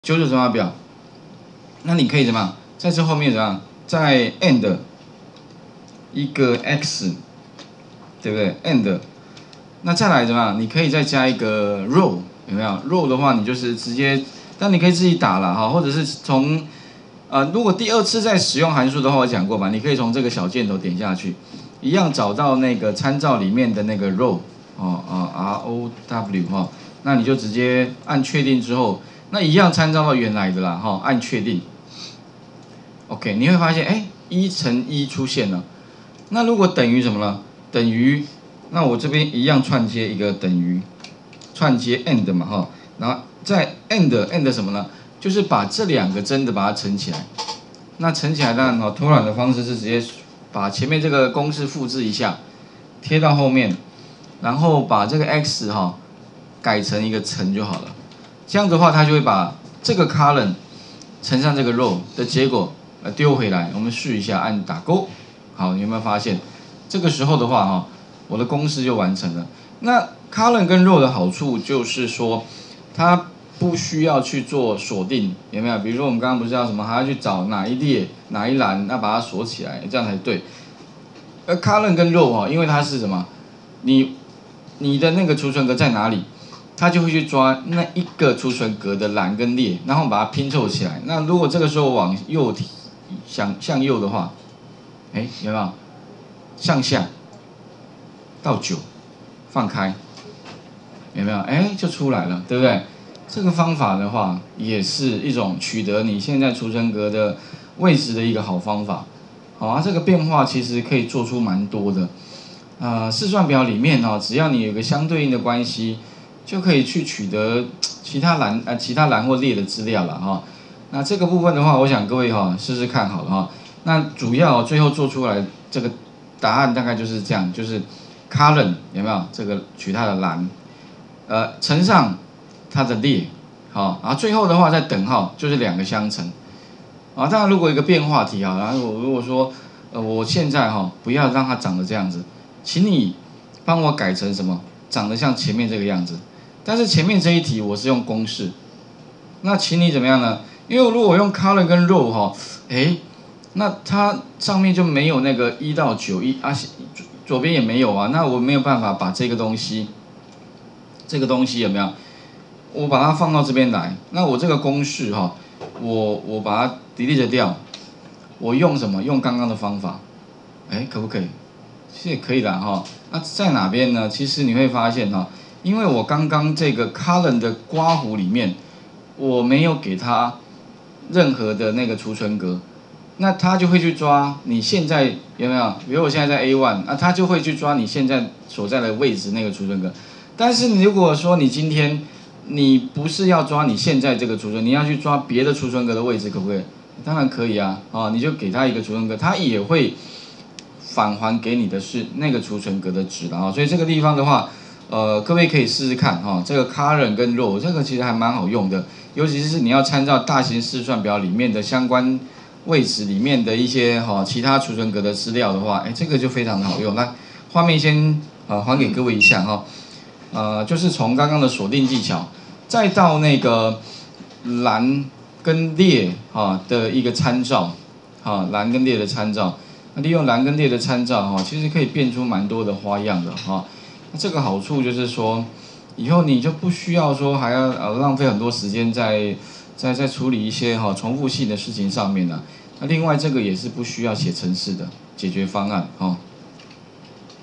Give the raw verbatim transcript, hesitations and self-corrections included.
九九乘法表，那你可以怎么样？在这后面怎么样？在 and 一个 x， 对不对 ？and， 那再来怎么样？你可以再加一个 row， 有没有 ？row 的话，你就是直接，但你可以自己打了哈，或者是从呃，如果第二次再使用函数的话，我讲过嘛，你可以从这个小箭头点下去，一样找到那个参照里面的那个 row， 哦啊 R O W 哈，那你就直接按确定之后。那一样参照到原来的啦，哈，按确定。OK， 你会发现，哎，一乘一出现了。那如果等于什么呢？等于，那我这边一样串接一个等于，串接 and 嘛，哈，然后再 and and 什么呢？就是把这两个真的把它乘起来。那乘起来当然哈，偷懒的方式是直接把前面这个公式复制一下，贴到后面，然后把这个 x 哈改成一个乘就好了。这样的话，它就会把这个 column 乘上这个 row 的结果呃丢回来。我们试一下，按打勾。好，你有没有发现？这个时候的话哈，我的公式就完成了。那 column 跟 row 的好处就是说，它不需要去做锁定，有没有？比如说我们刚刚不是要什么，还要去找哪一列哪一栏，那把它锁起来，这样才对。而 column 跟 row 哈，因为它是什么？你你的那个储存格在哪里？它就会去抓那一个储存格的栏跟列，然后把它拼凑起来。那如果这个时候往右提，向向右的话，哎，有没有？向下到九，放开，有没有？哎，就出来了，对不对？这个方法的话，也是一种取得你现在储存格的位置的一个好方法。好啊，这个变化其实可以做出蛮多的。呃，试算表里面哦，只要你有个相对应的关系。就可以去取得其他栏呃其他栏或列的资料了哈。那这个部分的话，我想各位哈试试看好了哈。那主要最后做出来这个答案大概就是这样，就是 column 有没有这个取它的栏，呃乘上它的列，好，然后最后的话再等号就是两个相乘。啊，当然如果一个变化题啊，然后我如果说呃我现在哈不要让它长得这样子，请你帮我改成什么？长得像前面这个样子。但是前面这一题我是用公式，那请你怎么样呢？因为如果我用 column 跟 row 哈，哎，那它上面就没有那个一到九一啊，左边也没有啊，那我没有办法把这个东西，这个东西有没有？我把它放到这边来，那我这个公式哈，我我把它 delete 掉，我用什么？用刚刚的方法，哎，可不可以？其实也可以的哈。那在哪边呢？其实你会发现哈。因为我刚刚这个 column 的刮弧里面，我没有给它任何的那个储存格，那它就会去抓你现在有没有？比如我现在在 A 一， 那它就会去抓你现在所在的位置那个储存格。但是你如果说你今天你不是要抓你现在这个储存，你要去抓别的储存格的位置，可不可以？当然可以啊，啊，你就给它一个储存格，它也会返还给你的是那个储存格的值了啊。所以这个地方的话。呃，各位可以试试看哈、哦，这个 column 跟 row 这个其实还蛮好用的，尤其是你要参照大型试算表里面的相关位置里面的一些哈、哦、其他储存格的资料的话，哎，这个就非常的好用。那画面先呃还给各位一下哈、哦，呃，就是从刚刚的锁定技巧，再到那个栏跟列哈、哦、的一个参照，哈、哦、栏跟列的参照，那利用栏跟列的参照哈、哦，其实可以变出蛮多的花样的哈。哦那这个好处就是说，以后你就不需要说还要呃浪费很多时间在在在处理一些哈、哦、重复性的事情上面了。那另外这个也是不需要写程式的解决方案哈、哦。